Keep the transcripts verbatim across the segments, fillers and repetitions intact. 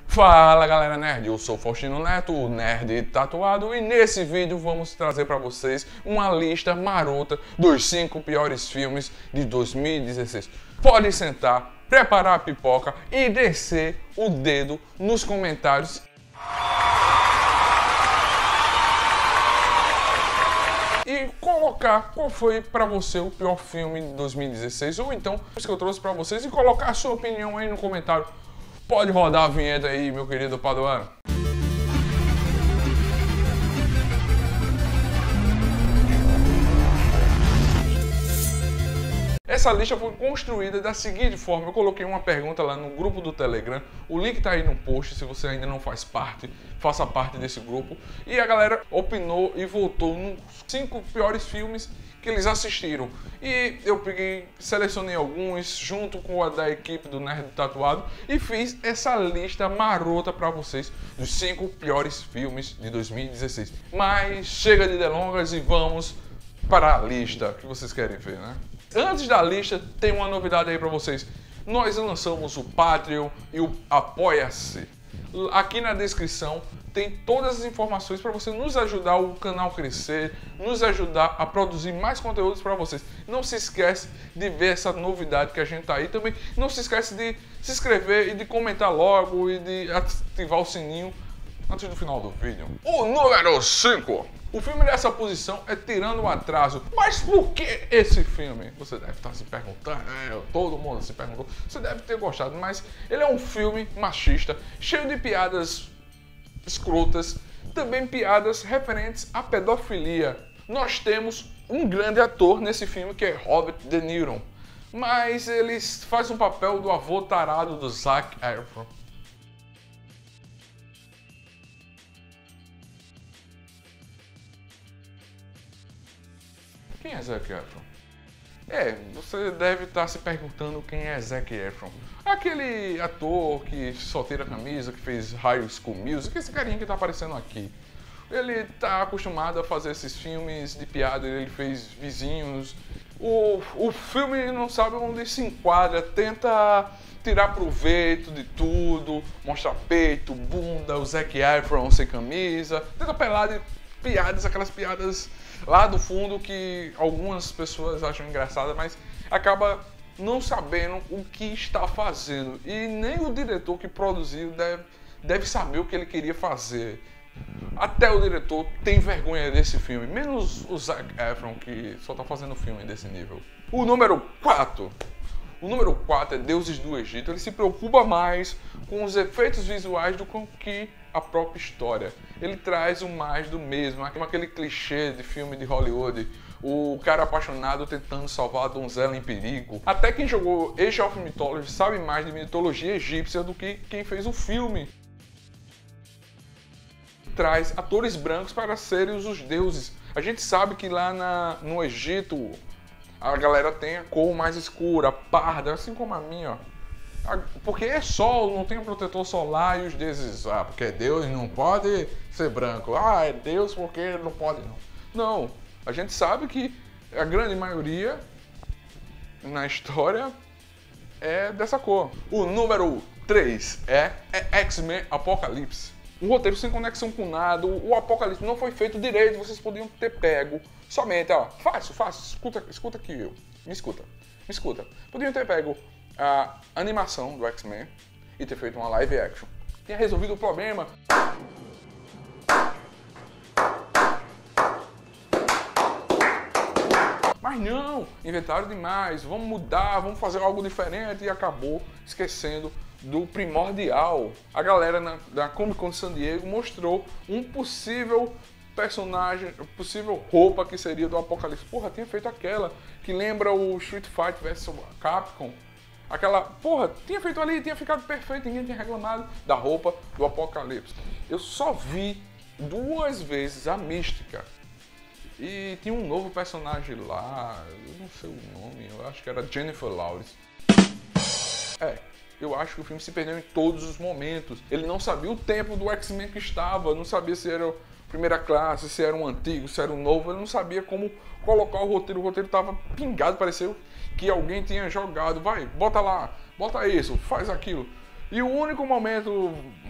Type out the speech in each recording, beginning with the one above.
Fala galera nerd, eu sou Faustino Neto, o nerd tatuado, e nesse vídeo vamos trazer para vocês uma lista marota dos cinco piores filmes de dois mil e dezesseis. Pode sentar, preparar a pipoca e descer o dedo nos comentários. E colocar qual foi para você o pior filme de dois mil e dezesseis, ou então os que eu trouxe para vocês, e colocar a sua opinião aí no comentário. Pode rodar a vinheta aí, meu querido Paduano. Essa lista foi construída da seguinte forma: eu coloquei uma pergunta lá no grupo do Telegram, o link tá aí no post, se você ainda não faz parte, faça parte desse grupo. E a galera opinou e votou nos cinco piores filmes que eles assistiram. E eu peguei, selecionei alguns junto com a da equipe do Nerd Tatuado e fiz essa lista marota para vocês dos cinco piores filmes de dois mil e dezesseis. Mas chega de delongas e vamos para a lista que vocês querem ver, né? Antes da lista, tem uma novidade aí para vocês. Nós lançamos o Patreon e o Apoia-se. Aqui na descrição tem todas as informações para você nos ajudar o canal crescer, nos ajudar a produzir mais conteúdos para vocês. Não se esquece de ver essa novidade que a gente tá aí também. Não se esquece de se inscrever e de comentar logo e de ativar o sininho antes do final do vídeo. O número cinco. O filme dessa posição é Tirando o Atraso. Mas por que esse filme? Você deve estar se perguntando, é, todo mundo se perguntou. Você deve ter gostado, mas ele é um filme machista, cheio de piadas escrotas, também piadas referentes à pedofilia. Nós temos um grande ator nesse filme que é Robert De Niro, mas ele faz um papel do avô tarado do Zac Efron. Quem é Zac Efron? É, você deve estar se perguntando quem é Zac Efron. Aquele ator que só tira a camisa, que fez High School Music, esse carinha que está aparecendo aqui. Ele está acostumado a fazer esses filmes de piada, ele fez Vizinhos. O, o filme não sabe onde se enquadra, tenta tirar proveito de tudo, mostrar peito, bunda, o Zac Efron sem camisa, tenta pelar de piadas, aquelas piadas lá do fundo que algumas pessoas acham engraçada, mas acaba não sabendo o que está fazendo. E nem o diretor que produziu deve, deve saber o que ele queria fazer. Até o diretor tem vergonha desse filme, menos o Zac Efron, que só está fazendo filme desse nível. O número quatro. O número quatro é Deuses do Egito. Ele se preocupa mais com os efeitos visuais do que a própria história. Ele traz o mais do mesmo, aquele clichê de filme de Hollywood, o cara apaixonado tentando salvar a donzela em perigo. Até quem jogou Age of Mythology sabe mais de mitologia egípcia do que quem fez o filme. Traz atores brancos para serem os deuses. A gente sabe que lá na, no Egito a galera tem a cor mais escura, parda, assim como a minha, ó. Porque é sol, não tem protetor solar, e os deuses, ah, porque é Deus não pode ser branco. Ah, é Deus porque não pode não. Não, a gente sabe que a grande maioria na história é dessa cor. O número três é, é X-Men Apocalipse. Um roteiro sem conexão com nada, o Apocalipse não foi feito direito, vocês podiam ter pego somente, ó, fácil, fácil, escuta, escuta aqui eu, me escuta, me escuta. Podiam ter pego a animação do X-Men e ter feito uma live action. Tinha resolvido o problema. Mas não, inventaram demais, vamos mudar, vamos fazer algo diferente, e acabou esquecendo do primordial. A galera na, da Comic Con de San Diego mostrou um possível personagem, possível roupa que seria do Apocalipse. Porra, tinha feito aquela que lembra o Street Fighter versus Capcom. Aquela, porra, tinha feito ali, tinha ficado perfeito, ninguém tinha reclamado da roupa do Apocalipse. Eu só vi duas vezes a Mística. E tinha um novo personagem lá, eu não sei o nome, eu acho que era Jennifer Lawrence. É, eu acho que o filme se perdeu em todos os momentos. Ele não sabia o tempo do X-Men que estava, não sabia se era primeira classe, se era um antigo, se era um novo, ele não sabia como colocar o roteiro. O roteiro estava pingado, pareceu que alguém tinha jogado, vai, bota lá, bota isso, faz aquilo. E o único momento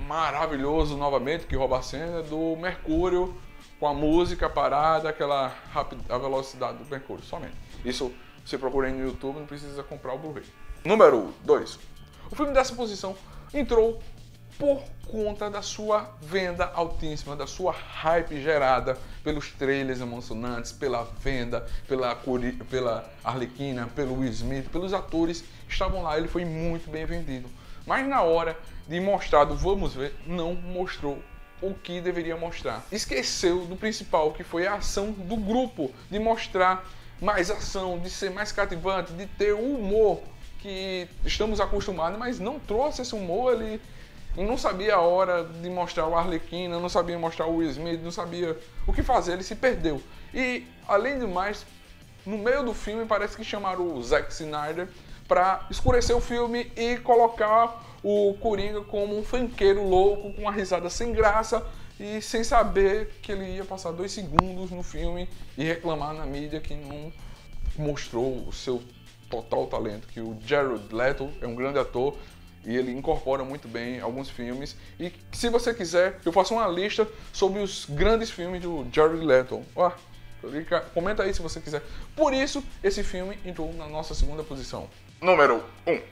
maravilhoso novamente, que rouba a cena, do Mercúrio com a música parada, aquela rápida, a velocidade do Mercúrio, somente. Isso você procura aí no YouTube, não precisa comprar o Blu-ray. Número dois. O filme dessa posição entrou por conta da sua venda altíssima, da sua hype gerada pelos trailers emocionantes, pela venda, pela, pela Arlequina, pelo Will Smith, pelos atores que estavam lá. Ele foi muito bem vendido. Mas na hora de mostrar do vamos ver, não mostrou o que deveria mostrar. Esqueceu do principal, que foi a ação do grupo, de mostrar mais ação, de ser mais cativante, de ter o humor que estamos acostumados, mas não trouxe esse humor. Ele não sabia a hora de mostrar o Arlequina, não sabia mostrar o Will Smith, não sabia o que fazer, ele se perdeu. E, além do mais, no meio do filme parece que chamaram o Zack Snyder para escurecer o filme e colocar o Coringa como um funkeiro louco, com uma risada sem graça e sem saber que ele ia passar dois segundos no filme e reclamar na mídia que não mostrou o seu total talento, que o Jared Leto é um grande ator e ele incorpora muito bem alguns filmes. E se você quiser, eu faço uma lista sobre os grandes filmes do Jared Leto. Ó, comenta aí se você quiser. Por isso, esse filme entrou na nossa segunda posição. Número um.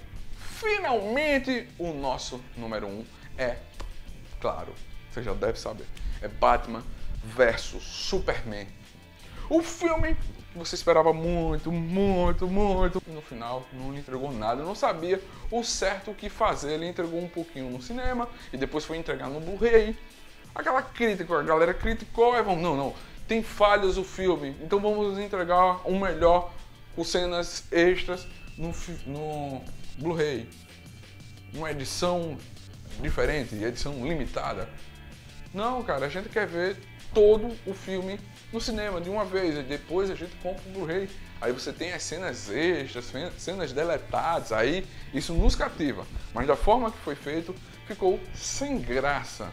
Finalmente, o nosso número um é, claro, você já deve saber, é Batman versus Superman. O filme que você esperava muito, muito, muito. E no final não entregou nada, não sabia o certo o que fazer. Ele entregou um pouquinho no cinema e depois foi entregar no Blu-ray. Aquela crítica, a galera criticou e vamos, não, não, tem falhas o filme, então vamos entregar um melhor com cenas extras no, no Blu-ray. Uma edição diferente, edição limitada. Não, cara, a gente quer ver todo o filme no cinema de uma vez, e depois a gente compra o Blu-ray. Aí você tem as cenas extras, cenas deletadas, aí isso nos cativa. Mas da forma que foi feito, ficou sem graça.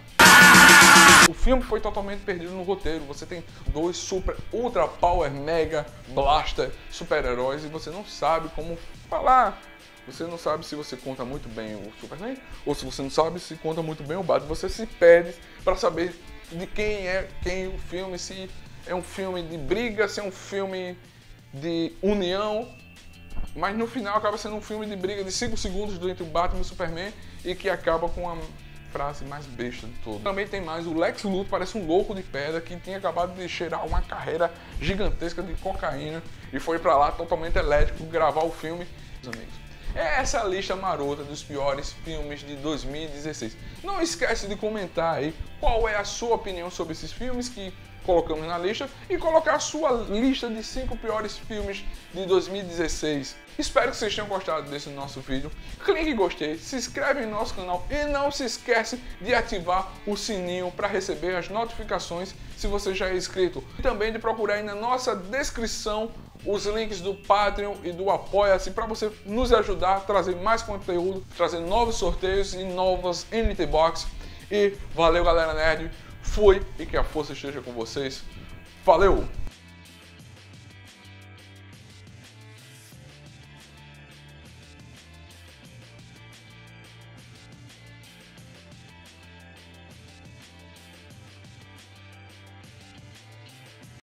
O filme foi totalmente perdido no roteiro. Você tem dois super, ultra power, mega, blaster, super-heróis e você não sabe como falar. Você não sabe se você conta muito bem o Superman ou se você não sabe se conta muito bem o Batman. Você se perde para saber de quem é quem o filme, se é um filme de briga, se é um filme de união. Mas no final acaba sendo um filme de briga de cinco segundos entre o Batman e o Superman e que acaba com a frase mais besta de todo. Também tem mais, o Lex Luthor parece um louco de pedra que tinha acabado de cheirar uma carreira gigantesca de cocaína e foi pra lá totalmente elétrico gravar o filme. Amigos, essa é a lista marota dos piores filmes de dois mil e dezesseis. Não esquece de comentar aí qual é a sua opinião sobre esses filmes que colocamos na lista e colocar a sua lista de cinco piores filmes de dois mil e dezesseis. Espero que vocês tenham gostado desse nosso vídeo. Clique em gostei, se inscreve em nosso canal e não se esquece de ativar o sininho para receber as notificações se você já é inscrito. E também de procurar aí na nossa descrição os links do Patreon e do Apoia-se para você nos ajudar a trazer mais conteúdo, trazer novos sorteios e novas N T Box. E valeu, galera nerd, fui e que a força esteja com vocês. Valeu!